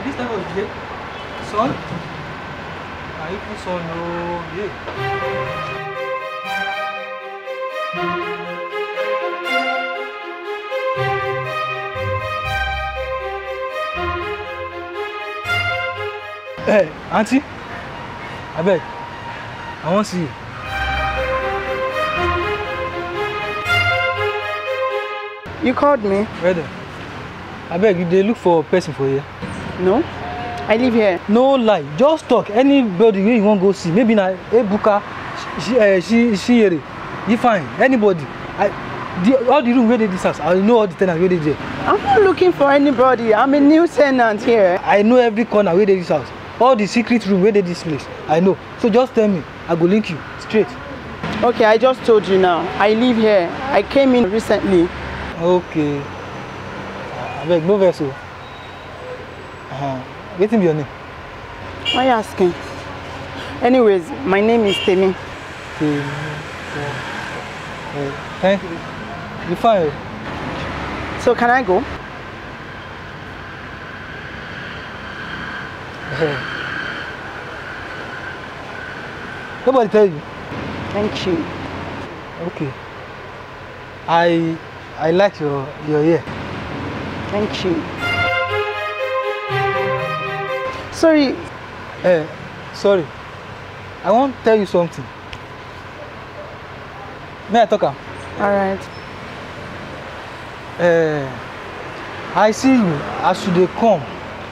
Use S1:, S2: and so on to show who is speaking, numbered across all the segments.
S1: At this time of the day, son, I put son, oh, yeah. Hey, auntie, I beg, I want to see you.
S2: You called me?
S1: Ready? I beg you, they look for a person for you.
S2: No, I live here.
S1: No lie, just talk. Anybody where you want to go see, maybe na Ebuka, she you fine. Anybody. All the room where they this house, I know all the tenants where they there.
S2: I'm not looking for anybody. I'm a new tenant here.
S1: I know every corner where they this house. All the secret room where they this place. I know. So just tell me, I go link you straight.
S2: Okay, I just told you now. I live here. I came in recently.
S1: Okay. I beg no vessel. What's your name?
S2: Why are you asking? Anyways, my name is Temi.
S1: Thank you. You fine?
S2: So can I go?
S1: Nobody tell you.
S2: Thank you.
S1: Okay. I like your hair.
S2: Thank you. Sorry.
S1: Sorry. I want to tell you something. May I talk?
S2: All right.
S1: I see you as you come.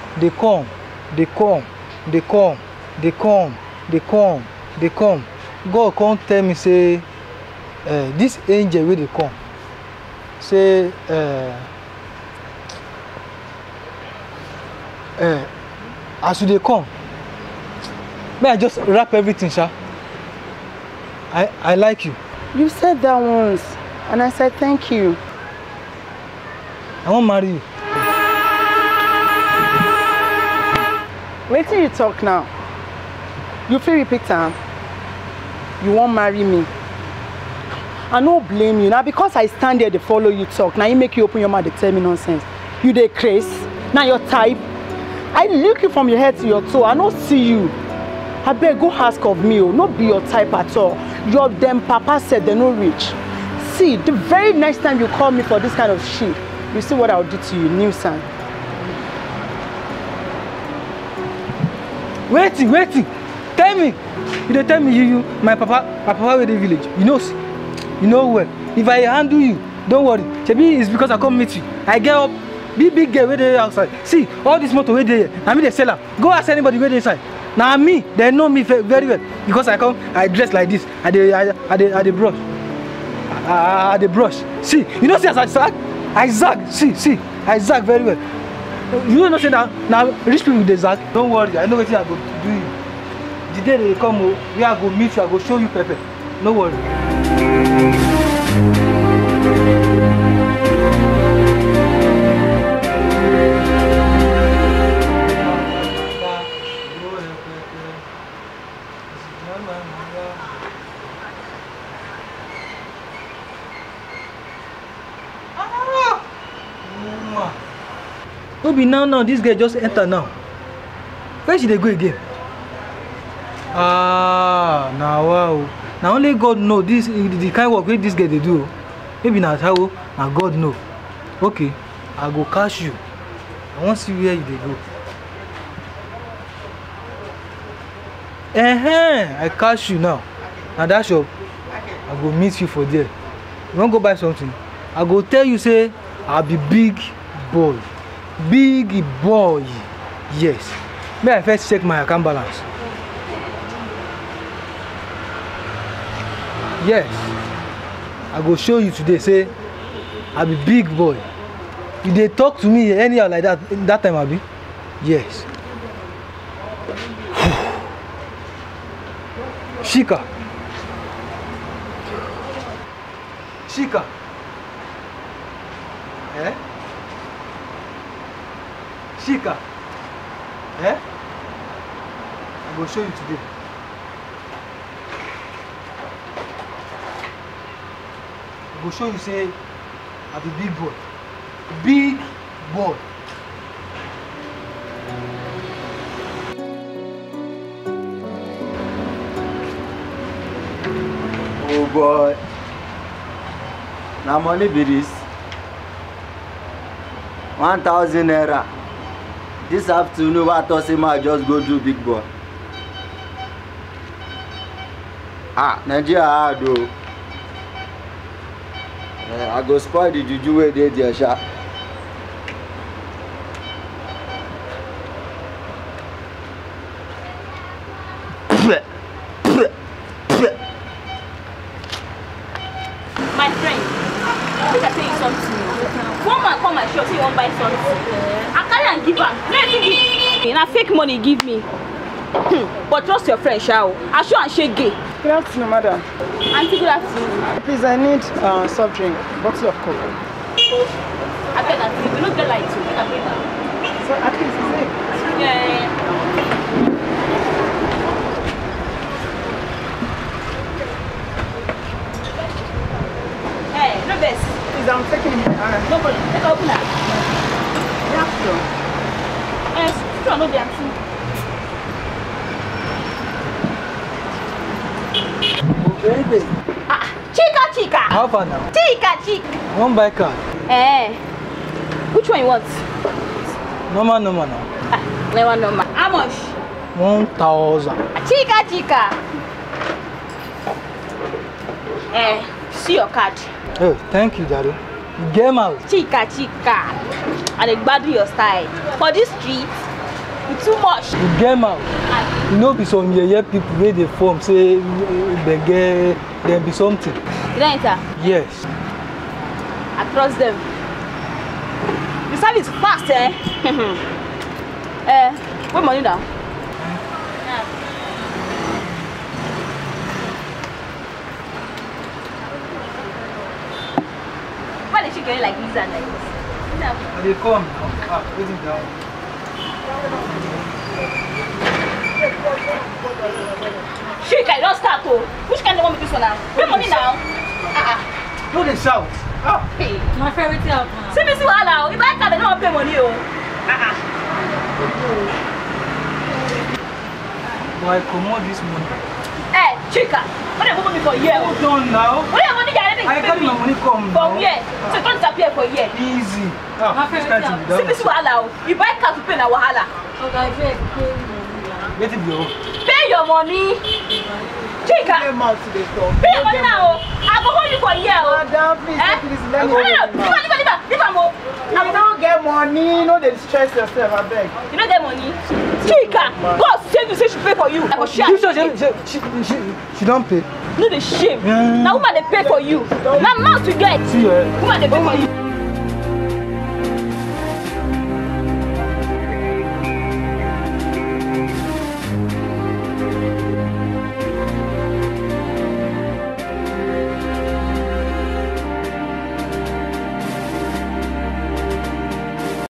S1: God can't tell me say this angel where they come. Say as you come. May I just wrap everything, sir? I like you.
S2: You said that once, and I said thank you.
S1: I won't marry you.
S2: Wait till you talk now. You feel repeat time. You won't marry me. I don't blame you. Now because I stand there to follow you talk, now you make you open your mouth to tell me nonsense. You dey craze. Now your type. I look you from your head to your toe. I don't see you. I beg go ask of me. Oh, not be your type at all. Your them papa said they're not rich. See, the very next time you call me for this kind of shit, you see what I'll do to you, nuisance.
S1: Waiting. Tell me. You dey tell me you my papa with the village. You know well. If I handle you, don't worry. Maybe it's because I come meet you. I get up, big girl where they outside. See, all this motor where they I mean they sell her. Go ask anybody where they inside. Now me, they know me very well. Because I come, I dress like this. I dey brush. I dey brush. See, you know see as I zag. See, I zag very well. You don't know say now rich people they zag. Don't worry, I know what I go do you. The day they come, we are go meet you, I go show you pepper. No worry. No be now, this girl just enter now. Where should they go again? Now wow. Now only God know this the kind of work where this girl they do. Maybe not how now God know. Okay, I go catch you. I want to see where you they go. I catch you now. Now that shop, I go meet you for there. You want to go buy something? I go tell you say I'll be big boy. Big boy. Yes. May I first check my account balance? Yes. I go show you today. Say I be big boy. If they talk to me anyhow like that time I be? Yes. Shika. Shika. I will show you today. I will show you say I be big boy. Big boy.
S3: boy. Now money be this. 1,000 naira. This afternoon, what I thought I just go do big boy. Nigeria hard though. I go spoil the juju where they there sha.
S4: My friend, I tell you something. One man come and show say he won't buy something. I carry and give am. No, give me. Na fake money give me. But trust your friend, shall I show and shake gay.
S2: Good afternoon, madam.
S4: Auntie, good afternoon.
S2: Please, I need soft drink, bottle of Coke.
S4: I beg auntie, we don't get light too. I beg her.
S2: So at least it's it.
S4: Yeah. Hey, no best.
S2: Please, I'm taking it.
S4: No problem. Take her open her.
S2: Yeah, sure.
S4: Sure, no be auntie.
S1: Baby.
S4: Chica.
S1: How far now?
S4: Chica.
S1: One by car.
S4: Which one you want?
S1: Normal now.
S4: Normal. How much?
S1: 1,000.
S4: Chica. See your card.
S1: Oh, thank you, Daddy. Get out.
S4: Chica. And they bad your style. For this street, it's too much.
S1: You get out. You know, be some yeah people where they form say there be something.
S4: You don't enter?
S1: Yes.
S4: I trust them. The service fast, Put money down. Why did she get it like this and like this?
S1: They come. Put it down.
S4: Chica, you don't start to. Which kind of want me this one now? Pay money now.
S1: No, they shout.
S4: Hey.
S5: My favorite thing.
S4: See me see what now. If I can't, they don't pay money.
S1: Why come on this money?
S4: Hey, Chica, what are you moving me for a year?
S1: Hold on now.
S4: What are you money getting?
S1: I got my money come
S4: for
S1: now.
S4: year. So don't disappear for a year.
S1: Easy.
S5: My favorite thing.
S4: See me see what now. You buy car to pay na wahala.
S5: Okay, pay.
S1: Let it go.
S4: Pay your money. Chica,
S2: Pay your mouth to the store.
S4: pay your money now. I go hold you for a year.
S2: Madam, please, please, let me.
S4: No. Leave am.
S2: You don't get money, no, they stress yourself, I beg.
S4: You don't get money. Chica, God save you, say she pay for you. For sure.
S1: She don't pay.
S4: No, the shame. Now woman they pay for you. Now mouth you get.
S1: See,
S4: Woman they pay for you.